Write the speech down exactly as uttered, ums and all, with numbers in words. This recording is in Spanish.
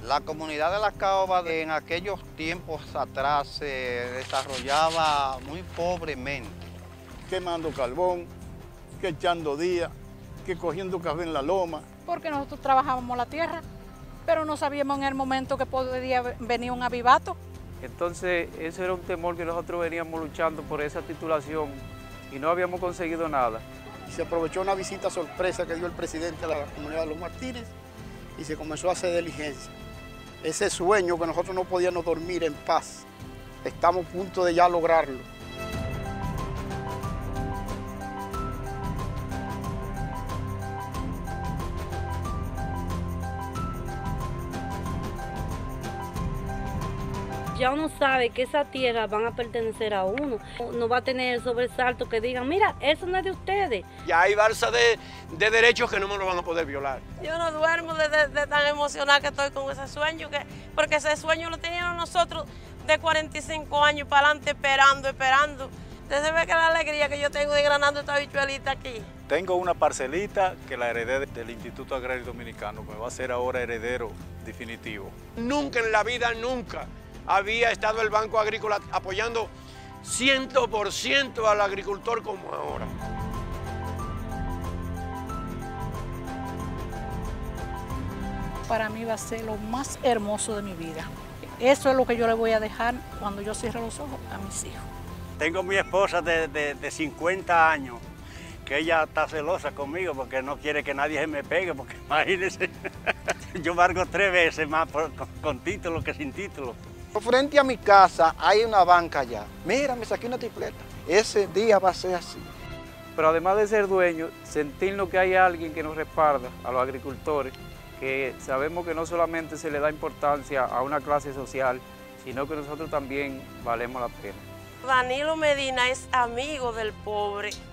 La comunidad de Las Caobas en aquellos tiempos atrás se desarrollaba muy pobremente. Quemando carbón, que echando días, que cogiendo café en la loma. Porque nosotros trabajábamos la tierra, pero no sabíamos en el momento que podía venir un avivato. Entonces, ese era un temor que nosotros veníamos luchando por esa titulación y no habíamos conseguido nada. Se aprovechó una visita sorpresa que dio el presidente a la comunidad de Los Martínez y se comenzó a hacer diligencia. Ese sueño que nosotros no podíamos dormir en paz, estamos a punto de ya lograrlo. Ya uno sabe que esas tierras van a pertenecer a uno. No va a tener el sobresalto que digan, mira, eso no es de ustedes. Ya hay balsa de, de derechos que no me lo van a poder violar. Yo no duermo de, de, de tan emocionada que estoy con ese sueño, que, porque ese sueño lo teníamos nosotros de cuarenta y cinco años para adelante, esperando, esperando. Usted se ve que la alegría que yo tengo de granando esta bichuelita aquí. Tengo una parcelita que la heredé del Instituto Agrario Dominicano, que me va a ser ahora heredero definitivo. Nunca en la vida, nunca había estado el Banco Agrícola apoyando cien por ciento al agricultor como ahora. Para mí va a ser lo más hermoso de mi vida. Eso es lo que yo le voy a dejar cuando yo cierre los ojos a mis hijos. Tengo mi esposa de, de, de cincuenta años, que ella está celosa conmigo porque no quiere que nadie se me pegue, porque imagínense, yo valgo tres veces más por, con, con título que sin título. Frente a mi casa hay una banca allá. Mira, me saqué una tripleta. Ese día va a ser así. Pero además de ser dueños, sentirnos que hay alguien que nos respalda a los agricultores, que sabemos que no solamente se le da importancia a una clase social, sino que nosotros también valemos la pena. Danilo Medina es amigo del pobre.